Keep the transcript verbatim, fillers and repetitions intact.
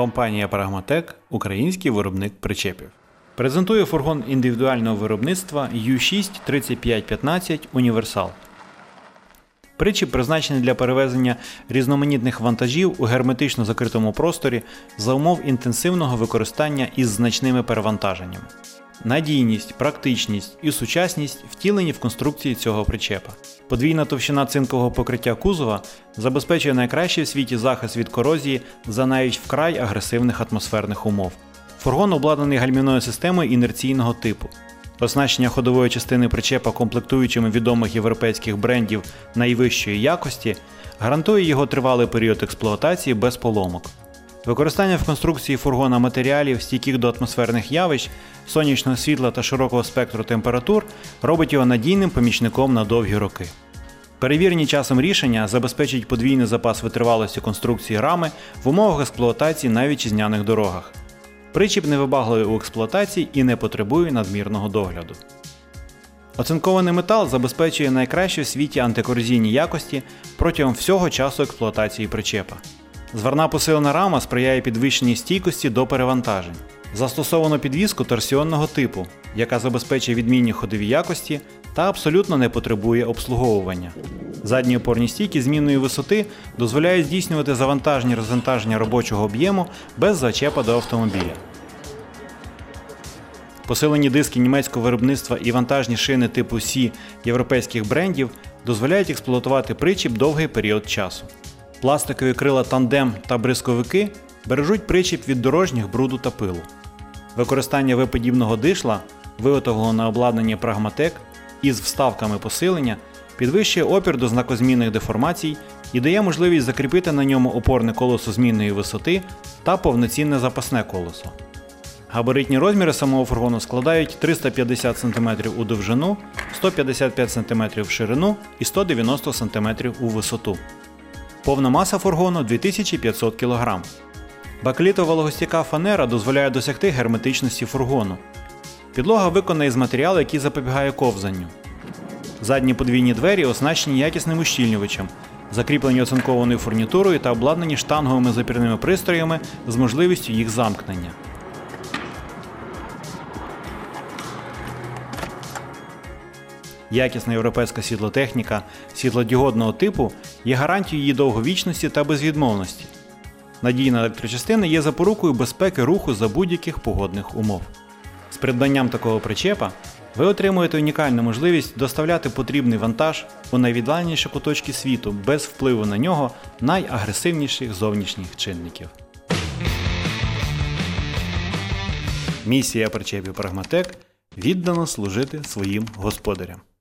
Компанія Pragmatec – український виробник причепів. Презентує фургон індивідуального виробництва ю шість тридцять п'ять п'ятнадцять Універсал. Причіп призначений для перевезення різноманітних вантажів у герметично закритому просторі за умов інтенсивного використання із значними перевантаженнями. Надійність, практичність і сучасність втілені в конструкції цього причепа. Подвійна товщина цинкового покриття кузова забезпечує найкращий в світі захист від корозії за навіть вкрай агресивних атмосферних умов. Фургон обладнаний гальмівною системою інерційного типу. Оснащення ходової частини причепа комплектуючими відомих європейських брендів найвищої якості гарантує його тривалий період експлуатації без поломок. Використання в конструкції фургона матеріалів, стійких до атмосферних явищ, сонячного світла та широкого спектру температур робить його надійним помічником на довгі роки. Перевірені часом рішення забезпечують подвійний запас витривалості конструкції рами в умовах експлуатації на вітчизняних дорогах. Причіп невибагливий у експлуатації і не потребує надмірного догляду. Оцинкований метал забезпечує найкращі в світі антикорозійні якості протягом всього часу експлуатації причепа. Зварна посилена рама сприяє підвищеній стійкості до перевантажень. Застосовано підвіску торсіонного типу, яка забезпечує відмінні ходові якості та абсолютно не потребує обслуговування. Задні опорні стійки змінної висоти дозволяють здійснювати завантаження і розвантаження робочого об'єму без зачепа до автомобіля. Посилені диски німецького виробництва і вантажні шини типу Сі європейських брендів дозволяють експлуатувати причіп довгий період часу. Пластикові крила тандем та бризковики бережуть причіп від дорожніх бруду та пилу. Використання В-подібного дишла, виготовленого на обладнанні Pragmatec із вставками посилення, підвищує опір до знакозмінних деформацій і дає можливість закріпити на ньому опорне колесо змінної висоти та повноцінне запасне колесо. Габаритні розміри самого фургону складають триста п'ятдесят сантиметрів у довжину, сто п'ятдесят п'ять сантиметрів в ширину і сто дев'яносто сантиметрів у висоту. Повна маса фургону – дві тисячі п'ятсот кілограм. Бакелітово-вологостійка фанера дозволяє досягти герметичності фургону. Підлога виконана із матеріалу, який запобігає ковзанню. Задні подвійні двері оснащені якісним ущільнювачем, закріплені оцинкованою фурнітурою та обладнані штанговими запірними пристроями з можливістю їх замкнення. Якісна європейська світлотехніка світлодіодного типу є гарантією її довговічності та безвідмовності. Надійна електрочастина є запорукою безпеки руху за будь-яких погодних умов. З придбанням такого причепа ви отримуєте унікальну можливість доставляти потрібний вантаж у найвіддаленіші куточки світу без впливу на нього найагресивніших зовнішніх чинників. Місія причепів Pragmatec – віддано служити своїм господарям.